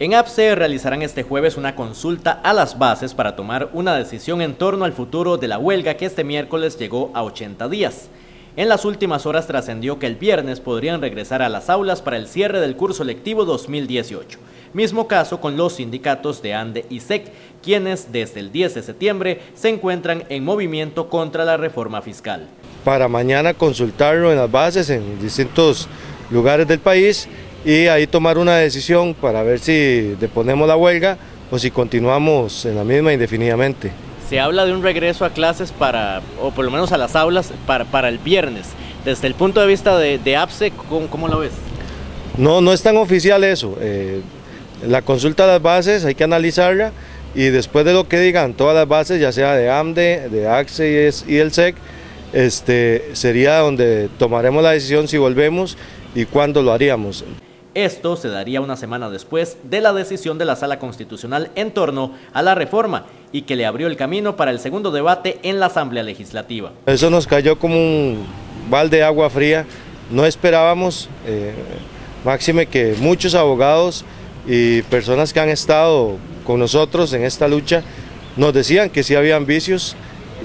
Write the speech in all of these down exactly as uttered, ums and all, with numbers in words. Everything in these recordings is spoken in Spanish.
En A P S E realizarán este jueves una consulta a las bases para tomar una decisión en torno al futuro de la huelga que este miércoles llegó a ochenta días. En las últimas horas trascendió que el viernes podrían regresar a las aulas para el cierre del curso lectivo dos mil dieciocho. Mismo caso con los sindicatos de ANDE y S E C, quienes desde el diez de septiembre se encuentran en movimiento contra la reforma fiscal. Para mañana consultarlo en las bases en distintos lugares del país y ahí tomar una decisión para ver si deponemos la huelga o si continuamos en la misma indefinidamente. Se habla de un regreso a clases para, o por lo menos a las aulas, para, para el viernes. Desde el punto de vista de, de A P S E, ¿cómo, cómo lo ves? No, no es tan oficial eso. Eh, la consulta de las bases hay que analizarla y después de lo que digan todas las bases, ya sea de AMDE, de A C S E y el S E C, este, sería donde tomaremos la decisión si volvemos y cuándo lo haríamos. Esto se daría una semana después de la decisión de la Sala Constitucional en torno a la reforma y que le abrió el camino para el segundo debate en la Asamblea Legislativa. Eso nos cayó como un balde de agua fría, no esperábamos, eh, máxime que muchos abogados y personas que han estado con nosotros en esta lucha nos decían que sí habían vicios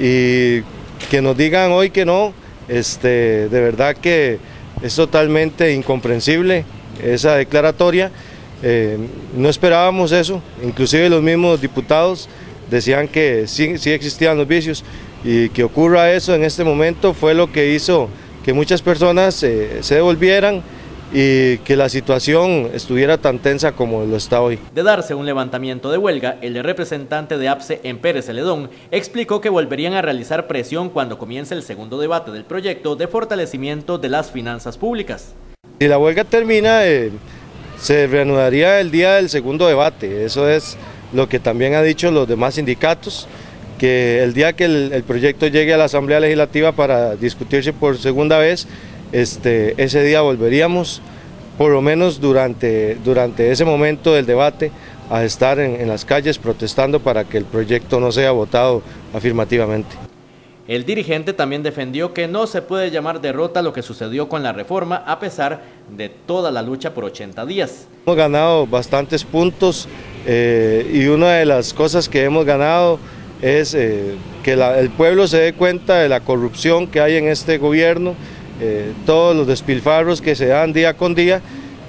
y que nos digan hoy que no, este, de verdad que es totalmente incomprensible esa declaratoria. Eh, no esperábamos eso, inclusive los mismos diputados decían que sí, sí existían los vicios y que ocurra eso en este momento fue lo que hizo que muchas personas eh, se devolvieran y que la situación estuviera tan tensa como lo está hoy. De darse un levantamiento de huelga, el representante de A P S E en Pérez Celedón explicó que volverían a realizar presión cuando comience el segundo debate del proyecto de fortalecimiento de las finanzas públicas. Si la huelga termina, eh, se reanudaría el día del segundo debate, eso es lo que también han dicho los demás sindicatos, que el día que el, el proyecto llegue a la Asamblea Legislativa para discutirse por segunda vez, este, ese día volveríamos, por lo menos durante, durante ese momento del debate, a estar en, en las calles protestando para que el proyecto no sea votado afirmativamente. El dirigente también defendió que no se puede llamar derrota lo que sucedió con la reforma a pesar de toda la lucha por ochenta días. Hemos ganado bastantes puntos eh, y una de las cosas que hemos ganado es eh, que la, el pueblo se dé cuenta de la corrupción que hay en este gobierno, eh, todos los despilfarros que se dan día con día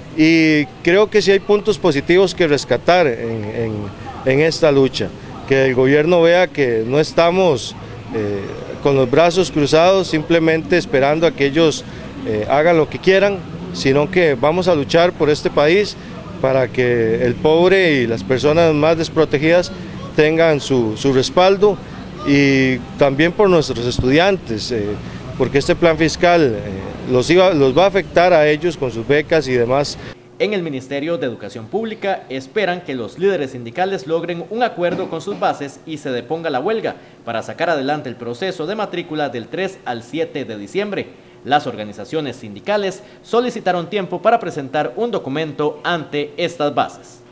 y creo que sí hay puntos positivos que rescatar en, en, en esta lucha, que el gobierno vea que no estamos Eh, con los brazos cruzados simplemente esperando a que ellos eh, hagan lo que quieran, sino que vamos a luchar por este país para que el pobre y las personas más desprotegidas tengan su, su respaldo y también por nuestros estudiantes, eh, porque este plan fiscal eh, los, iba, los va a afectar a ellos con sus becas y demás. En el Ministerio de Educación Pública esperan que los líderes sindicales logren un acuerdo con sus bases y se deponga la huelga para sacar adelante el proceso de matrícula del tres al siete de diciembre. Las organizaciones sindicales solicitaron tiempo para presentar un documento ante estas bases.